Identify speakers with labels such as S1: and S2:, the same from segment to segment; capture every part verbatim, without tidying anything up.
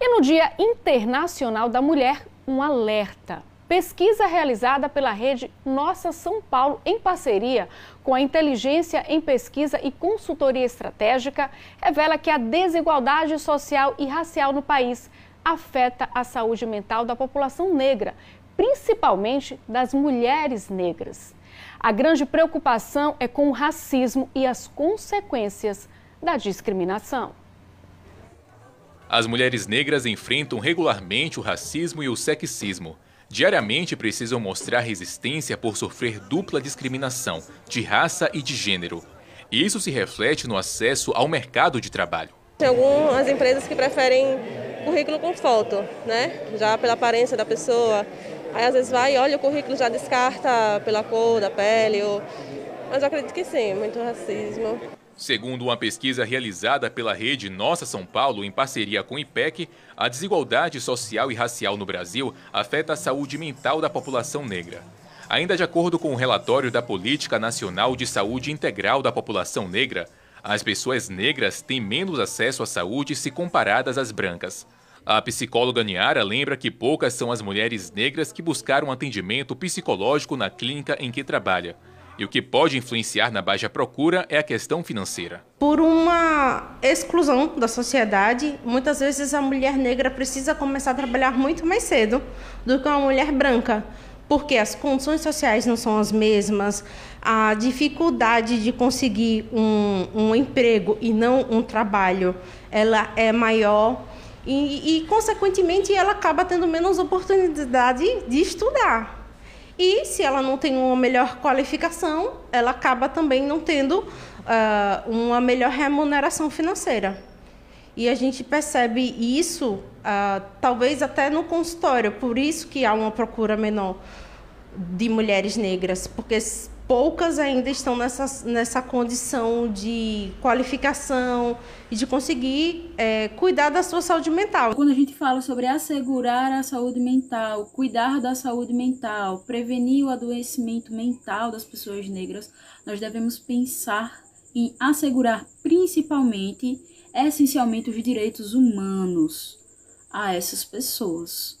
S1: E no Dia Internacional da Mulher, um alerta. Pesquisa realizada pela rede Nossa São Paulo, em parceria com a Inteligência em Pesquisa e Consultoria Estratégica, revela que a desigualdade social e racial no país afeta a saúde mental da população negra, principalmente das mulheres negras. A grande preocupação é com o racismo e as consequências da discriminação.
S2: As mulheres negras enfrentam regularmente o racismo e o sexismo. Diariamente precisam mostrar resistência por sofrer dupla discriminação, de raça e de gênero. E isso se reflete no acesso ao mercado de trabalho.
S3: Tem algumas empresas que preferem currículo com foto, né? Já pela aparência da pessoa. Aí às vezes vai e olha o currículo, já descarta pela cor da pele. Ou... Mas eu acredito que sim, muito racismo.
S2: Segundo uma pesquisa realizada pela rede Nossa São Paulo, em parceria com o I P E C, a desigualdade social e racial no Brasil afeta a saúde mental da população negra. Ainda de acordo com o relatório da Política Nacional de Saúde Integral da População Negra, as pessoas negras têm menos acesso à saúde se comparadas às brancas. A psicóloga Niara lembra que poucas são as mulheres negras que buscaram atendimento psicológico na clínica em que trabalha. E o que pode influenciar na baixa procura é a questão financeira.
S4: Por uma exclusão da sociedade, muitas vezes a mulher negra precisa começar a trabalhar muito mais cedo do que uma mulher branca, porque as condições sociais não são as mesmas, a dificuldade de conseguir um, um emprego e não um trabalho, ela é maior e, e, consequentemente, ela acaba tendo menos oportunidade de estudar. E se ela não tem uma melhor qualificação, ela acaba também não tendo uh, uma melhor remuneração financeira. E a gente percebe isso, uh, talvez até no consultório, por isso que há uma procura menor de mulheres negras, porque poucas ainda estão nessa, nessa condição de qualificação e de conseguir é, cuidar da sua saúde mental.
S5: Quando a gente fala sobre assegurar a saúde mental, cuidar da saúde mental, prevenir o adoecimento mental das pessoas negras, nós devemos pensar em assegurar principalmente, essencialmente, os direitos humanos a essas pessoas.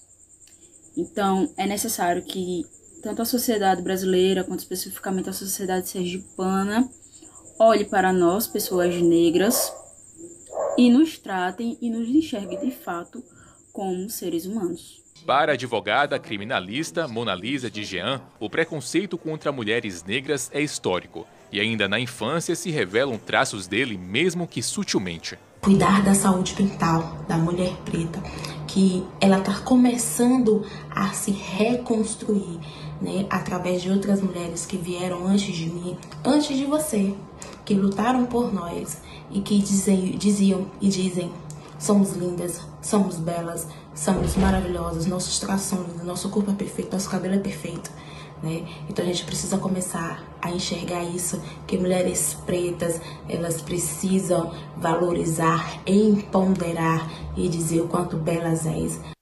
S5: Então, é necessário que tanto a sociedade brasileira, quanto especificamente a sociedade sergipana, olhe para nós, pessoas negras, e nos tratem e nos enxerguem de fato como seres humanos.
S2: Para a advogada criminalista Mona Lisa de Jean, o preconceito contra mulheres negras é histórico, e ainda na infância se revelam traços dele, mesmo que sutilmente.
S6: Cuidar da saúde mental da mulher preta, que ela está começando a se reconstruir, né, através de outras mulheres que vieram antes de mim, antes de você, que lutaram por nós e que dizem, diziam e dizem: somos lindas, somos belas, somos maravilhosas, nossos traços são lindos, nosso corpo é perfeito, nosso cabelo é perfeito. Né? Então a gente precisa começar a enxergar isso, que mulheres pretas, elas precisam valorizar, empoderar e dizer o quanto belas és.